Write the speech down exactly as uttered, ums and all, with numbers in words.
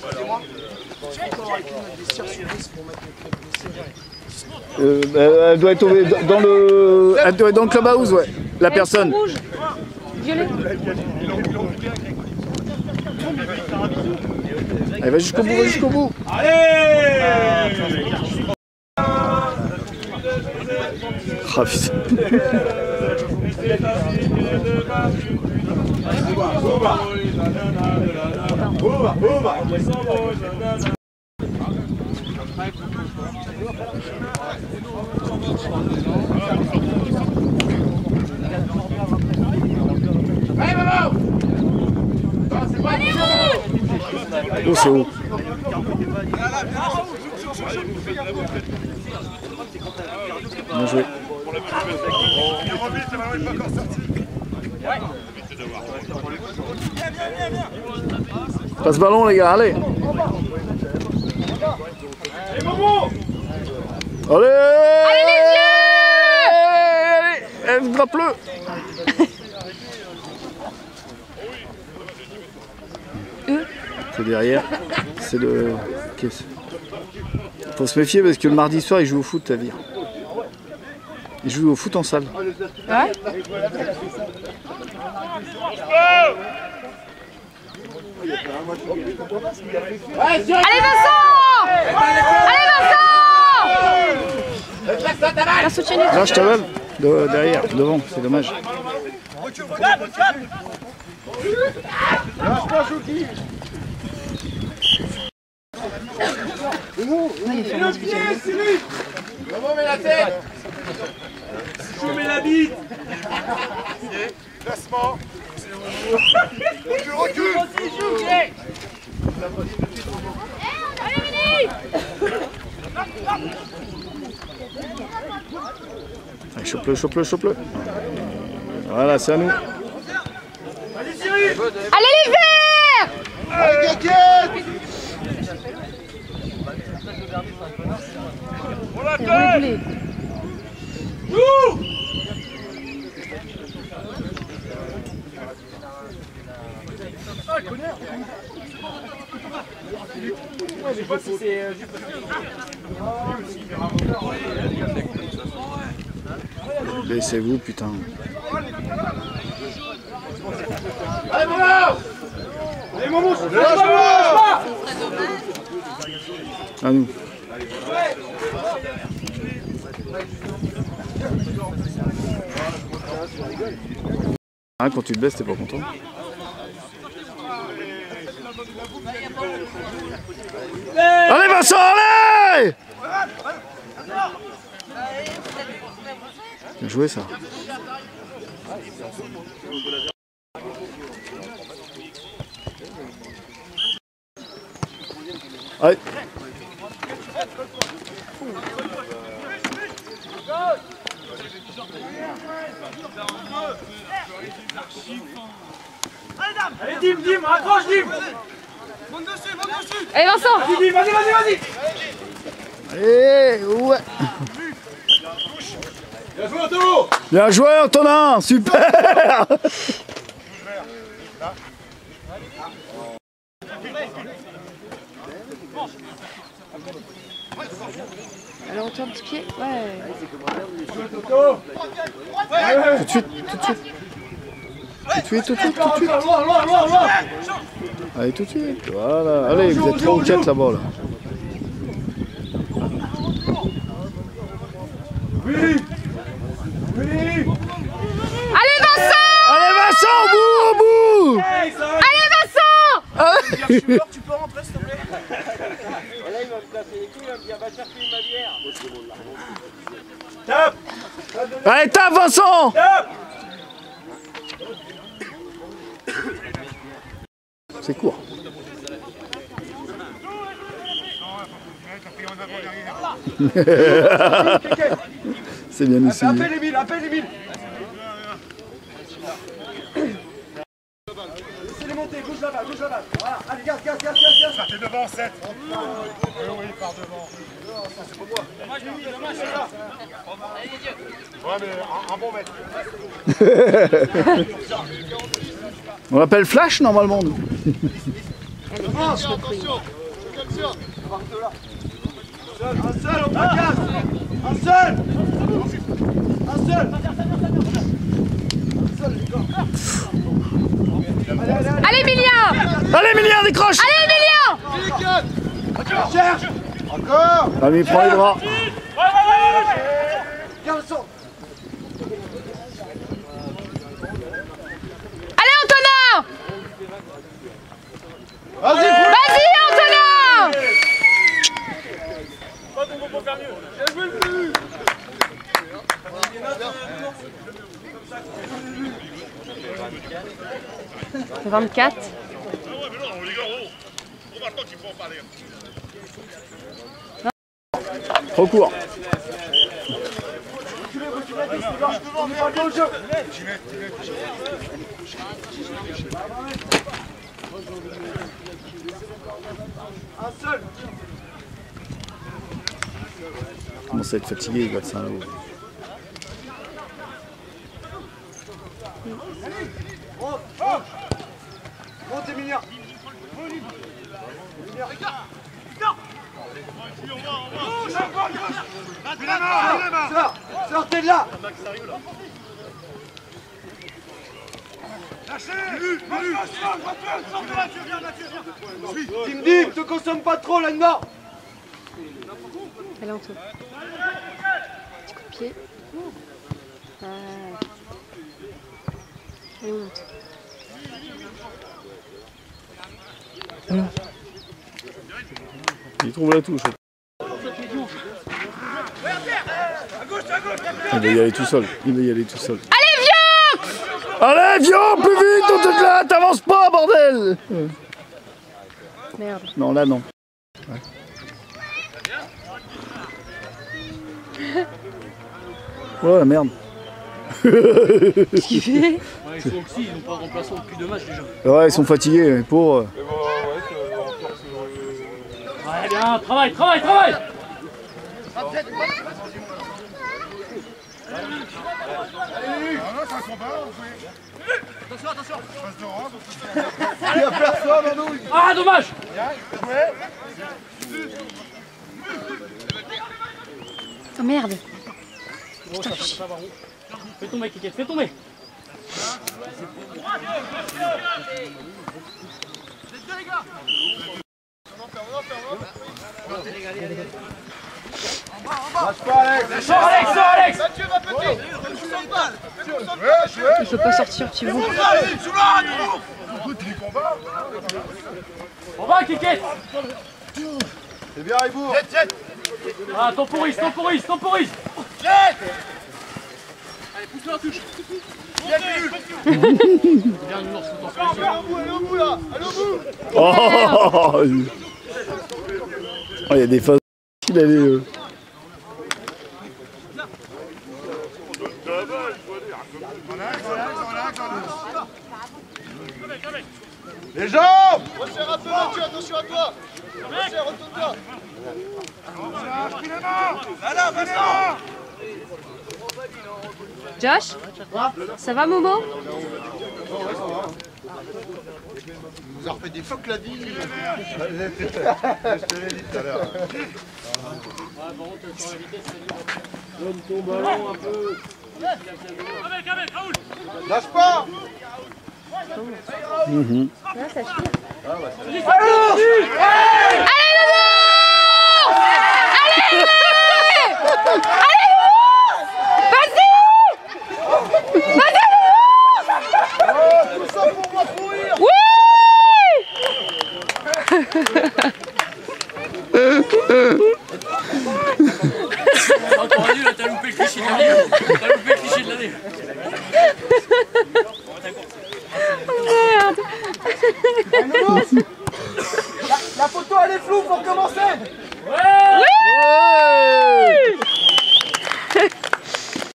Euh, elle doit être au, dans le, elle doit être dans le clubhouse, ouais. La personne. Rouge, violet. Elle va jusqu'au bout, va jusqu'au bout. Allez! Ah putain. Oh, c'est haut. Bien joué. Passe ballon les gars, allez. Allez, allez les yeux. Allez, grappe-le. C'est derrière, c'est le... Qu'est-ce? Faut se méfier parce que le mardi soir il joue au foot, ta vie. Il joue au foot en salle. Ouais. Allez Vincent! Allez Vincent! La soutien. Là je t'avale, de, derrière, devant, c'est dommage. Le pied, Cyril! Comment on met la tête? Je mets la bite! Placement! Je recule! Allez Vinny! Allez, chope-le, chope-le, chope-le. Voilà, c'est à nous. Allez Cyril! Allez les verts! Allez Gaguette! On la tête! Nous! Ah, connard! Ouais, je sais pas si c'est... Laissez-vous, putain. Allez, mon homme! Allez, mon mousse! Lâche-moi! À nous. Ah, quand tu te baisses, t'es pas content. Allez Vincent, allez! Bien joué ça. Allez. Allez, Dim, Dim, accroche, Dim! Monte dessus, monte dessus! Allez Vincent! Vas-y, Dim, vas-y, vas-y, vas-y! Allez, ouais. Bien joué, Anto! Bien joué Antonin, super. Alors on tourne petit pied, ouais. Tout de suite, tout de suite. Tout de suite, tout de suite, tout de suite. Loin, loin, loin, loin! Allez, tout de suite. Voilà. Allez, vous êtes trois ou quatre là-bas là. Oui! Oui! Allez Vincent! Allez Vincent, au bout, au bout. Hey, ça va! Allez Vincent! Tu peux, tu peux rentrer s'il te plaît? Là il va me casser les couilles, il va me dire va chercher ma bière. Tape! Allez, tape Vincent. Tape! C'est court. C'est bien aussi. Appelle Emile, appelle Emile! Laissez-les monter, gauche là-bas, gauche là-bas. Voilà, allez, gaz, gaz, gaz, gaz, gaz. T'es devant, sept. Oui, oui, par devant. C'est pour moi. Dommage, dommage, c'est là. Ouais, mais un, un bon mètre. On l'appelle Flash normalement nous. Attention, attention. Un seul, on fracasse. Un seul. Un seul. Allez, Emilien! Allez, Emilien, décroche! Allez, Emilien! Cherche. Encore. Ah, mais il prend les bras. Garçon. Allez, Antonin! Vas-y, Vas-y, Antonin! vingt-quatre. Trop court. un seul. Il commence à être fatigué, il va de Saint-Lô. Monte, monte. Monte, Emilien. Sors, sortez de là. Dim Dim, te consomme pas trop là-dedans. Allez, Anto. Petit coup de pied. Ah. Allez, on monte. Il trouve la touche. Il va y aller tout seul. Il va y aller tout seul. Allez, viens! Allez, viens, plus vite, on te là, t'avances pas, bordel! Merde. Non, là, non. Ouais. Oh la merde. Qu'est-ce qu'il fait? Ouais, il faut aussi, ils n'ont pas remplacé depuis deux matchs déjà. Ouais, ils sont fatigués, pour. Ouais, bien, travaille, travaille, travaille! Attention, attention. Il n'y a personne en nous. Ah, dommage! Oh merde. Putain, fais tomber, Kikette, fais tomber! Lâche pas, Alex. Sors, Alex, sors, Alex! Il peut pas sortir, tu vois. On va, Kikette! C'est bien, Ribourg. Ah, temporise, temporise, temporise! Allez, pousse-le en touche! Bien vu! Bien, nous, sous tension. Allez au bout, allez au bout là. Allez au bout. Oh, il y a des phases qu'il allait. Euh... Les jambes. Resserre un peu, Mathieu, attention à toi. Resserre, retourne-toi. Là, là, maintenant. Josh? Ça va, Momo? Il nous a refait des phoques la vie. Je te l'ai dit tout à l'heure. Donne ton ballon un peu. Lâche pas. Mmh. Là, ça suit. Allez, Allez, Momo! Allez! Allez, Momo! Vas-y! Vas-y, Momo! tout ça pour moi courir. Oui! Oh, t'aurais dû, là, t'as loupé le cliché de l'année. T'as loupé le cliché de l'année.